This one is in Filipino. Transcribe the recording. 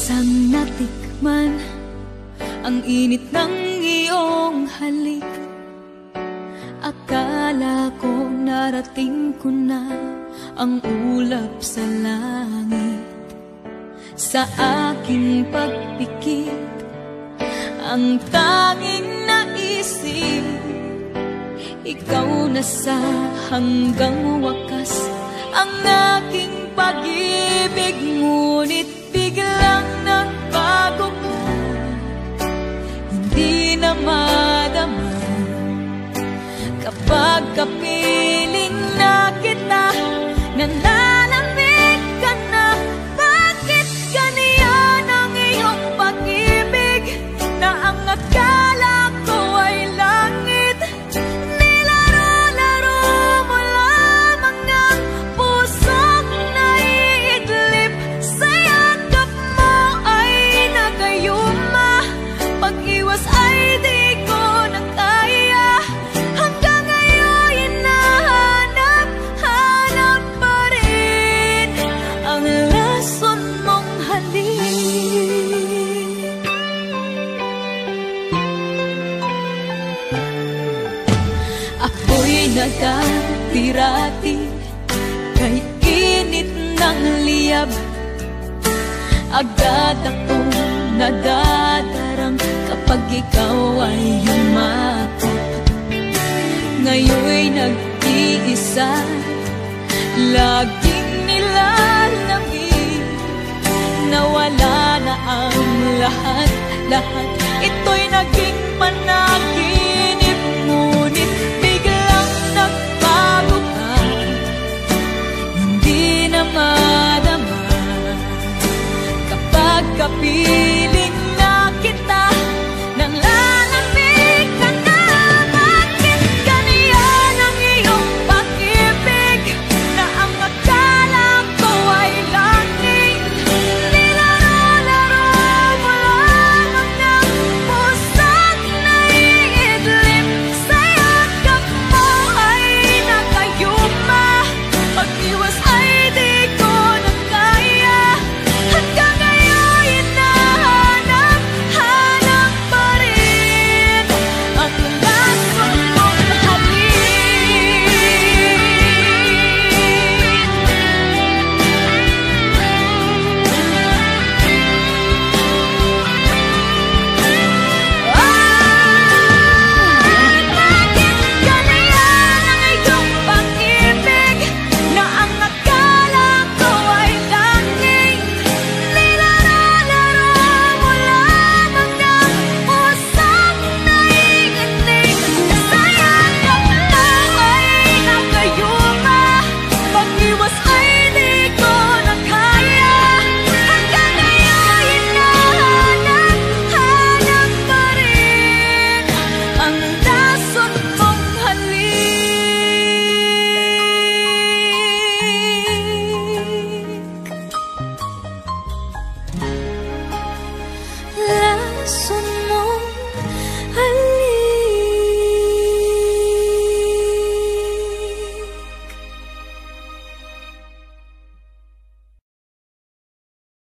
isang natikman ang init ng iyong halik. Akala ko narating ko na ang ulap sa langit. Sa aking pagpikit, ang tanging naisip, ikaw na sa hanggang wakas ang aking pag-ibig. Ngunit biglang nagbago ka, hindi na madama kapag kapiling na kita. Nanalamig ka na, bakit ganyan ang iyong pag-ibig na ang akala ko ay langit? Nilaro-laro mo lamang ang pusong naiidlip. Sa yakap mo ay nagayuma, pag-iwas ay di ko na kaya. Hanggang ngayon hinahanap-hanap pa rin ang lason mong halik. Ako'y nagkatirati kay init ng liyab. Agad akong nadadarang kapag ikaw ay yumakap. Ngayon'y nag-iisa, laging nilalamig. Nawala na ang lahat-lahat, ito'y naging panaginip. Ngunit biglang nagbago ka, hindi na madama kapag kapiling na kita. Nang lalamig ka na, bakit ganyan ang iyong pag-ibig na ang akala ko ay langit? Nilaro-laro mo lamang ang pusong naiidlip. Sa yakap mo ay nagayuma, pag-iwas ay di ko na kaya. Hanggang ngayon hinahanap-hanap pa rin ang lason mong halik. Bakit ganyan ang iyong pag-ibig na ang akala ko ay langit? Nilaro-laro mo lamang ang pusong naiinig. Sa yakap mo ay nagayuma, pag-iwas ay di ko na kaya. Hanggang ngayon hinahanap-hanap pa rin ang lason mong halik. Lason